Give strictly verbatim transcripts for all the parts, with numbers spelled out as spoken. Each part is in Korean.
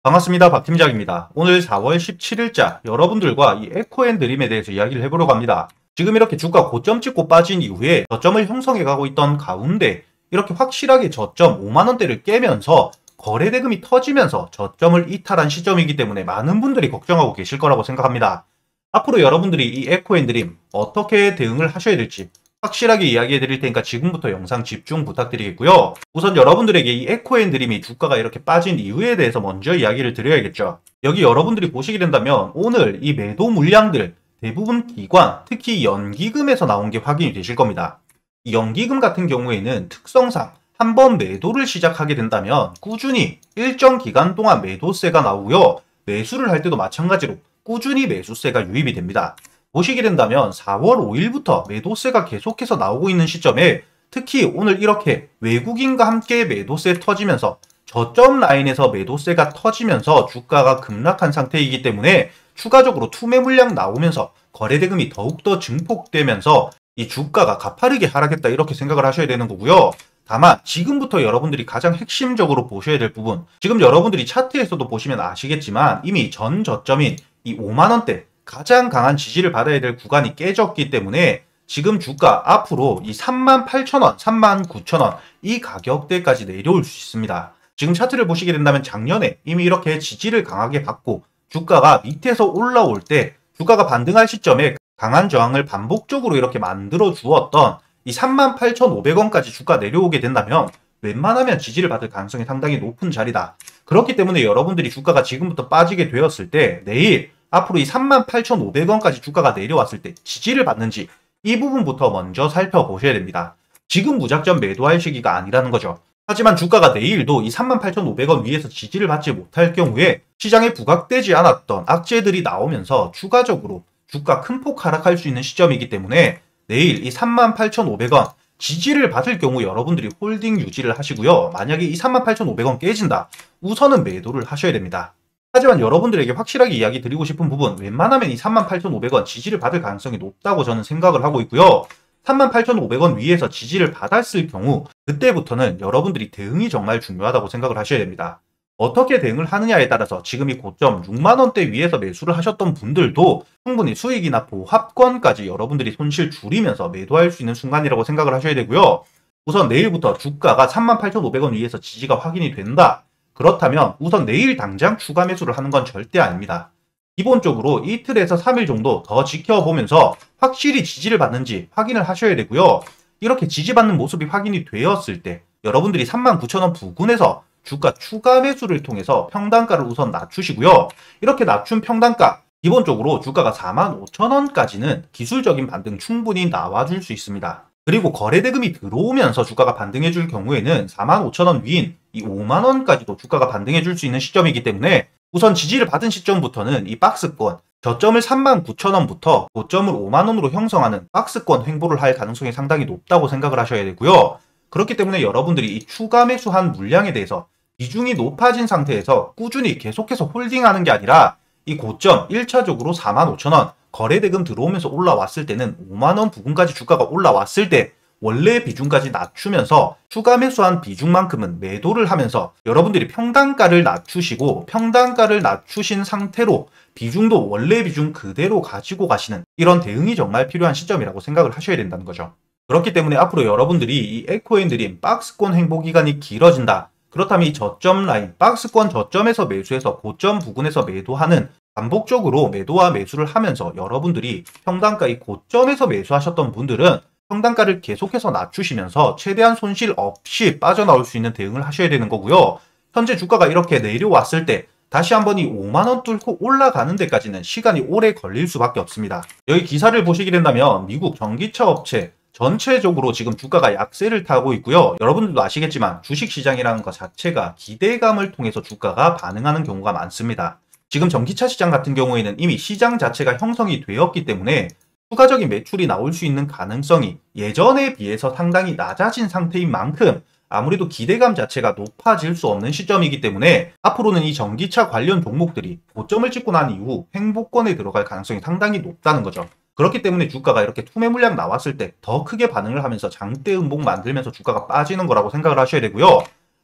반갑습니다. 박 팀장입니다. 오늘 사월 십칠일자 여러분들과 이 에코앤드림에 대해서 이야기를 해보려고 합니다. 지금 이렇게 주가 고점 찍고 빠진 이후에 저점을 형성해 가고 있던 가운데 이렇게 확실하게 저점 오만원대를 깨면서 거래대금이 터지면서 저점을 이탈한 시점이기 때문에 많은 분들이 걱정하고 계실 거라고 생각합니다. 앞으로 여러분들이 이 에코앤드림 어떻게 대응을 하셔야 될지 확실하게 이야기해 드릴 테니까 지금부터 영상 집중 부탁드리겠고요. 우선 여러분들에게 이 에코앤드림이 주가가 이렇게 빠진 이유에 대해서 먼저 이야기를 드려야겠죠. 여기 여러분들이 보시게 된다면 오늘 이 매도 물량들 대부분 기관, 특히 연기금에서 나온 게 확인이 되실 겁니다. 이 연기금 같은 경우에는 특성상 한번 매도를 시작하게 된다면 꾸준히 일정 기간 동안 매도세가 나오고요. 매수를 할 때도 마찬가지로 꾸준히 매수세가 유입이 됩니다. 보시게 된다면 사월 오일부터 매도세가 계속해서 나오고 있는 시점에 특히 오늘 이렇게 외국인과 함께 매도세 터지면서 저점 라인에서 매도세가 터지면서 주가가 급락한 상태이기 때문에 추가적으로 투매 물량 나오면서 거래대금이 더욱더 증폭되면서 이 주가가 가파르게 하락했다 이렇게 생각을 하셔야 되는 거고요. 다만 지금부터 여러분들이 가장 핵심적으로 보셔야 될 부분, 지금 여러분들이 차트에서도 보시면 아시겠지만 이미 전 저점인 이 오만원대 가장 강한 지지를 받아야 될 구간이 깨졌기 때문에 지금 주가 앞으로 이 삼만 팔천원, 삼만 구천원 이 가격대까지 내려올 수 있습니다. 지금 차트를 보시게 된다면 작년에 이미 이렇게 지지를 강하게 받고 주가가 밑에서 올라올 때 주가가 반등할 시점에 강한 저항을 반복적으로 이렇게 만들어 주었던 이 삼만 팔천오백원까지 주가 내려오게 된다면 웬만하면 지지를 받을 가능성이 상당히 높은 자리다. 그렇기 때문에 여러분들이 주가가 지금부터 빠지게 되었을 때 내일 앞으로 이 삼만 팔천오백원까지 주가가 내려왔을 때 지지를 받는지 이 부분부터 먼저 살펴보셔야 됩니다. 지금 무작정 매도할 시기가 아니라는 거죠. 하지만 주가가 내일도 이 삼만 팔천오백원 위에서 지지를 받지 못할 경우에 시장에 부각되지 않았던 악재들이 나오면서 추가적으로 주가 큰 폭 하락할 수 있는 시점이기 때문에 내일 이 삼만 팔천오백원 지지를 받을 경우 여러분들이 홀딩 유지를 하시고요. 만약에 이 삼만 팔천오백원 깨진다, 우선은 매도를 하셔야 됩니다. 하지만 여러분들에게 확실하게 이야기 드리고 싶은 부분, 웬만하면 이 삼만 팔천오백원 지지를 받을 가능성이 높다고 저는 생각을 하고 있고요. 삼만 팔천오백원 위에서 지지를 받았을 경우 그때부터는 여러분들이 대응이 정말 중요하다고 생각을 하셔야 됩니다. 어떻게 대응을 하느냐에 따라서 지금 이 고점 육만원대 위에서 매수를 하셨던 분들도 충분히 수익이나 보합권까지 여러분들이 손실 줄이면서 매도할 수 있는 순간이라고 생각을 하셔야 되고요. 우선 내일부터 주가가 삼만 팔천오백원 위에서 지지가 확인이 된다. 그렇다면 우선 내일 당장 추가 매수를 하는 건 절대 아닙니다. 기본적으로 이틀에서 삼일 정도 더 지켜보면서 확실히 지지를 받는지 확인을 하셔야 되고요. 이렇게 지지받는 모습이 확인이 되었을 때 여러분들이 삼만 구천원 부근에서 주가 추가 매수를 통해서 평단가를 우선 낮추시고요. 이렇게 낮춘 평단가, 기본적으로 주가가 사만 오천원까지는 기술적인 반등 충분히 나와줄 수 있습니다. 그리고 거래대금이 들어오면서 주가가 반등해 줄 경우에는 사만 오천원 위인 이 오만원까지도 주가가 반등해 줄 수 있는 시점이기 때문에 우선 지지를 받은 시점부터는 이 박스권, 저점을 삼만 구천원부터 고점을 오만원으로 형성하는 박스권 횡보를 할 가능성이 상당히 높다고 생각을 하셔야 되고요. 그렇기 때문에 여러분들이 이 추가 매수한 물량에 대해서 비중이 높아진 상태에서 꾸준히 계속해서 홀딩하는 게 아니라 이 고점 일차적으로 사만 오천원, 거래대금 들어오면서 올라왔을 때는 오만원 부근까지 주가가 올라왔을 때 원래 비중까지 낮추면서 추가 매수한 비중만큼은 매도를 하면서 여러분들이 평단가를 낮추시고 평단가를 낮추신 상태로 비중도 원래 비중 그대로 가지고 가시는 이런 대응이 정말 필요한 시점이라고 생각을 하셔야 된다는 거죠. 그렇기 때문에 앞으로 여러분들이 이 에코앤드림 박스권 횡보 기간이 길어진다. 그렇다면 이 저점 라인, 박스권 저점에서 매수해서 고점 부근에서 매도하는 반복적으로 매도와 매수를 하면서 여러분들이 평단가 이 고점에서 매수하셨던 분들은 평단가를 계속해서 낮추시면서 최대한 손실 없이 빠져나올 수 있는 대응을 하셔야 되는 거고요. 현재 주가가 이렇게 내려왔을 때 다시 한번 이 오만원 뚫고 올라가는 데까지는 시간이 오래 걸릴 수밖에 없습니다. 여기 기사를 보시게 된다면 미국 전기차 업체 전체적으로 지금 주가가 약세를 타고 있고요. 여러분들도 아시겠지만 주식시장이라는 것 자체가 기대감을 통해서 주가가 반응하는 경우가 많습니다. 지금 전기차 시장 같은 경우에는 이미 시장 자체가 형성이 되었기 때문에 추가적인 매출이 나올 수 있는 가능성이 예전에 비해서 상당히 낮아진 상태인 만큼 아무래도 기대감 자체가 높아질 수 없는 시점이기 때문에 앞으로는 이 전기차 관련 종목들이 고점을 찍고 난 이후 횡보권에 들어갈 가능성이 상당히 높다는 거죠. 그렇기 때문에 주가가 이렇게 투매 물량 나왔을 때 더 크게 반응을 하면서 장대 음봉 만들면서 주가가 빠지는 거라고 생각을 하셔야 되고요.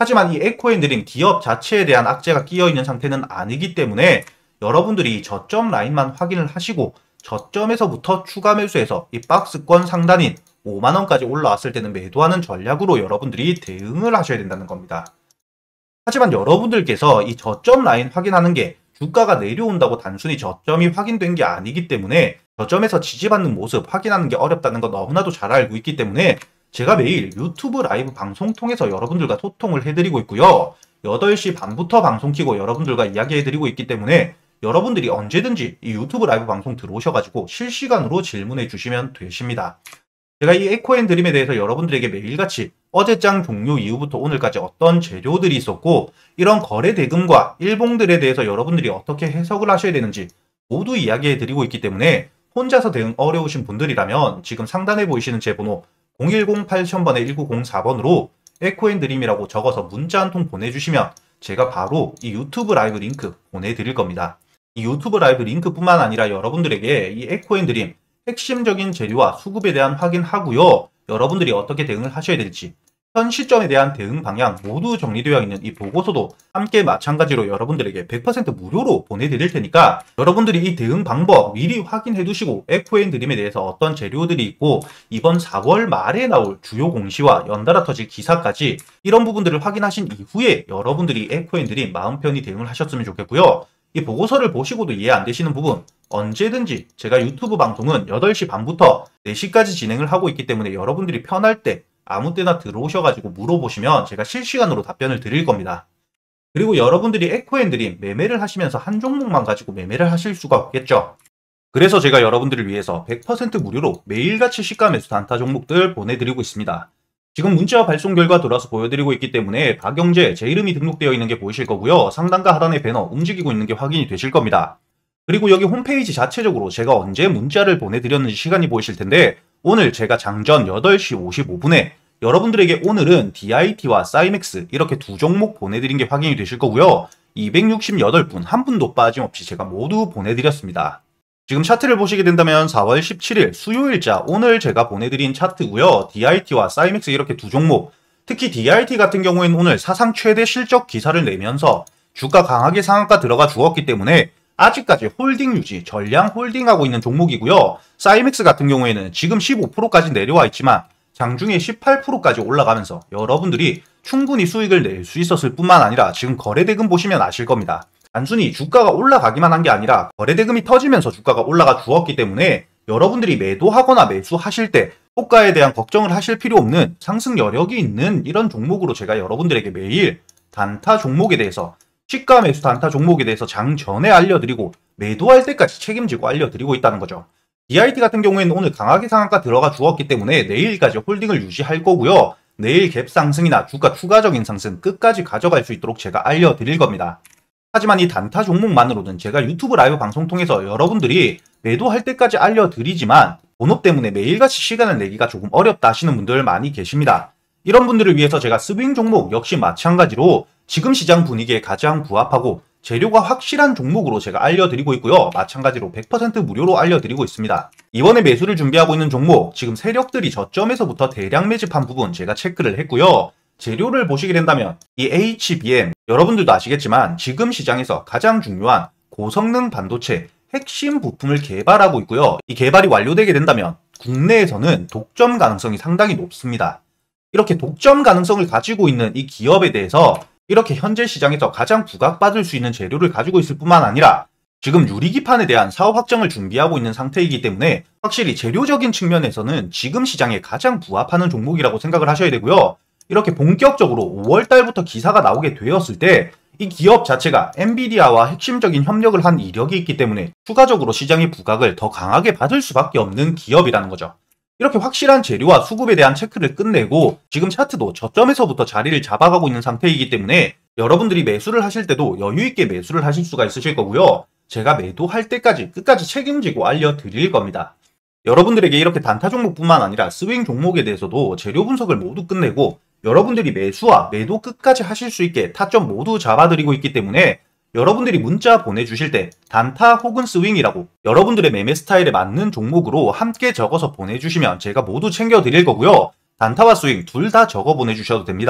하지만 이 에코앤드림 기업 자체에 대한 악재가 끼어있는 상태는 아니기 때문에 여러분들이 저점 라인만 확인을 하시고 저점에서부터 추가 매수해서 이 박스권 상단인 오만 원까지 올라왔을 때는 매도하는 전략으로 여러분들이 대응을 하셔야 된다는 겁니다. 하지만 여러분들께서 이 저점 라인 확인하는 게 주가가 내려온다고 단순히 저점이 확인된 게 아니기 때문에 저점에서 지지받는 모습 확인하는 게 어렵다는 거 너무나도 잘 알고 있기 때문에 제가 매일 유튜브 라이브 방송 통해서 여러분들과 소통을 해드리고 있고요. 여덟 시 반부터 방송 켜고 여러분들과 이야기해드리고 있기 때문에 여러분들이 언제든지 이 유튜브 라이브 방송 들어오셔가지고 실시간으로 질문해 주시면 되십니다. 제가 이 에코앤드림에 대해서 여러분들에게 매일같이 어제장 종료 이후부터 오늘까지 어떤 재료들이 있었고 이런 거래 대금과 일봉들에 대해서 여러분들이 어떻게 해석을 하셔야 되는지 모두 이야기해 드리고 있기 때문에 혼자서 대응 어려우신 분들이라면 지금 상단에 보이시는 제 번호 공일공 팔천 번에 일구공사 번으로 에코앤드림이라고 적어서 문자 한 통 보내주시면 제가 바로 이 유튜브 라이브 링크 보내드릴 겁니다. 이 유튜브 라이브 링크뿐만 아니라 여러분들에게 이 에코앤드림 핵심적인 재료와 수급에 대한 확인하고요. 여러분들이 어떻게 대응을 하셔야 될지 현 시점에 대한 대응 방향 모두 정리되어 있는 이 보고서도 함께 마찬가지로 여러분들에게 백 퍼센트 무료로 보내드릴 테니까 여러분들이 이 대응 방법 미리 확인해 두시고 에코앤드림에 대해서 어떤 재료들이 있고 이번 사월 말에 나올 주요 공시와 연달아 터질 기사까지 이런 부분들을 확인하신 이후에 여러분들이 에코앤드림 마음 편히 대응을 하셨으면 좋겠고요. 이 보고서를 보시고도 이해 안 되시는 부분 언제든지 제가 유튜브 방송은 여덟 시 반부터 네 시까지 진행을 하고 있기 때문에 여러분들이 편할 때 아무 때나 들어오셔가지고 물어보시면 제가 실시간으로 답변을 드릴 겁니다. 그리고 여러분들이 에코앤드림 매매를 하시면서 한 종목만 가지고 매매를 하실 수가 없겠죠. 그래서 제가 여러분들을 위해서 백 퍼센트 무료로 매일같이 시가 매수 단타 종목들 보내드리고 있습니다. 지금 문자 발송 결과 돌아서 보여드리고 있기 때문에 박영재 제 이름이 등록되어 있는 게 보이실 거고요. 상단과 하단의 배너 움직이고 있는 게 확인이 되실 겁니다. 그리고 여기 홈페이지 자체적으로 제가 언제 문자를 보내드렸는지 시간이 보이실 텐데 오늘 제가 장전 여덟 시 오십오 분에 여러분들에게 오늘은 디아이티와 사이맥스 이렇게 두 종목 보내드린 게 확인이 되실 거고요. 이백육십팔 분, 한 분도 빠짐없이 제가 모두 보내드렸습니다. 지금 차트를 보시게 된다면 사월 십칠일 수요일자 오늘 제가 보내드린 차트고요. 디아이티와 사이맥스 이렇게 두 종목, 특히 디아이티 같은 경우에는 오늘 사상 최대 실적 기사를 내면서 주가 강하게 상한가 들어가 주었기 때문에 아직까지 홀딩 유지, 전량 홀딩하고 있는 종목이고요. 사이맥스 같은 경우에는 지금 십오 퍼센트까지 내려와 있지만 장중에 십팔 퍼센트까지 올라가면서 여러분들이 충분히 수익을 낼 수 있었을 뿐만 아니라 지금 거래대금 보시면 아실 겁니다. 단순히 주가가 올라가기만 한 게 아니라 거래대금이 터지면서 주가가 올라가 주었기 때문에 여러분들이 매도하거나 매수하실 때 호가에 대한 걱정을 하실 필요 없는 상승 여력이 있는 이런 종목으로 제가 여러분들에게 매일 단타 종목에 대해서 시가 매수 단타 종목에 대해서 장 전에 알려드리고 매도할 때까지 책임지고 알려드리고 있다는 거죠. 디아이티 같은 경우에는 오늘 강하게 상한가 들어가 주었기 때문에 내일까지 홀딩을 유지할 거고요. 내일 갭 상승이나 주가 추가적인 상승 끝까지 가져갈 수 있도록 제가 알려드릴 겁니다. 하지만 이 단타 종목만으로는 제가 유튜브 라이브 방송 통해서 여러분들이 매도할 때까지 알려드리지만 본업 때문에 매일같이 시간을 내기가 조금 어렵다 하시는 분들 많이 계십니다. 이런 분들을 위해서 제가 스윙 종목 역시 마찬가지로 지금 시장 분위기에 가장 부합하고 재료가 확실한 종목으로 제가 알려드리고 있고요. 마찬가지로 백 퍼센트 무료로 알려드리고 있습니다. 이번에 매수를 준비하고 있는 종목, 지금 세력들이 저점에서부터 대량 매집한 부분 제가 체크를 했고요. 재료를 보시게 된다면 이 에이치비엠, 여러분들도 아시겠지만 지금 시장에서 가장 중요한 고성능 반도체 핵심 부품을 개발하고 있고요. 이 개발이 완료되게 된다면 국내에서는 독점 가능성이 상당히 높습니다. 이렇게 독점 가능성을 가지고 있는 이 기업에 대해서 이렇게 현재 시장에서 가장 부각받을 수 있는 재료를 가지고 있을 뿐만 아니라 지금 유리기판에 대한 사업 확정을 준비하고 있는 상태이기 때문에 확실히 재료적인 측면에서는 지금 시장에 가장 부합하는 종목이라고 생각을 하셔야 되고요. 이렇게 본격적으로 오월 달부터 기사가 나오게 되었을 때 이 기업 자체가 엔비디아와 핵심적인 협력을 한 이력이 있기 때문에 추가적으로 시장의 부각을 더 강하게 받을 수밖에 없는 기업이라는 거죠. 이렇게 확실한 재료와 수급에 대한 체크를 끝내고 지금 차트도 저점에서부터 자리를 잡아가고 있는 상태이기 때문에 여러분들이 매수를 하실 때도 여유있게 매수를 하실 수가 있으실 거고요. 제가 매도할 때까지 끝까지 책임지고 알려드릴 겁니다. 여러분들에게 이렇게 단타 종목뿐만 아니라 스윙 종목에 대해서도 재료 분석을 모두 끝내고 여러분들이 매수와 매도 끝까지 하실 수 있게 타점 모두 잡아드리고 있기 때문에 여러분들이 문자 보내주실 때 단타 혹은 스윙이라고 여러분들의 매매 스타일에 맞는 종목으로 함께 적어서 보내주시면 제가 모두 챙겨드릴 거고요. 단타와 스윙 둘 다 적어 보내주셔도 됩니다.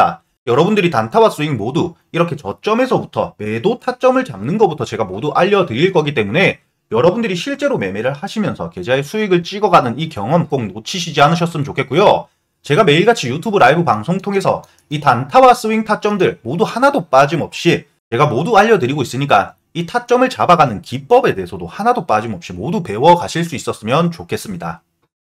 여러분들이 단타와 스윙 모두 이렇게 저점에서부터 매도 타점을 잡는 것부터 제가 모두 알려드릴 거기 때문에 여러분들이 실제로 매매를 하시면서 계좌의 수익을 찍어가는 이 경험 꼭 놓치시지 않으셨으면 좋겠고요. 제가 매일같이 유튜브 라이브 방송 통해서 이 단타와 스윙 타점들 모두 하나도 빠짐없이 제가 모두 알려드리고 있으니까 이 타점을 잡아가는 기법에 대해서도 하나도 빠짐없이 모두 배워가실 수 있었으면 좋겠습니다.